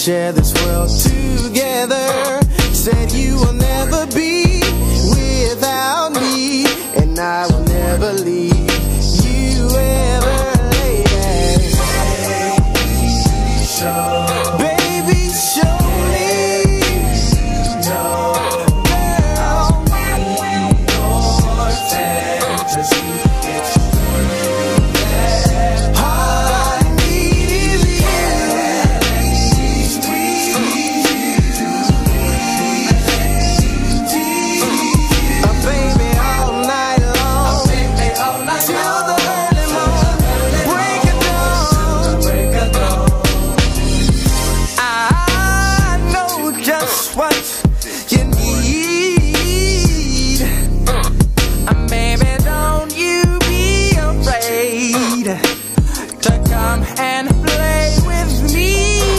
share this world together. Said you will never be without me, and I will never leave you ever, lady. Baby, show me, girl, your fantasy. What you need, baby, don't you be afraid to come and play with me.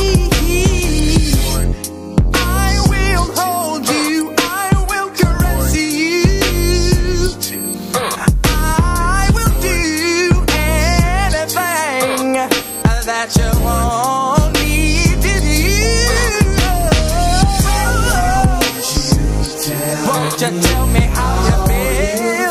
I will hold you, I will caress you, I will do anything that you want me to do. Won't you tell me how you feel?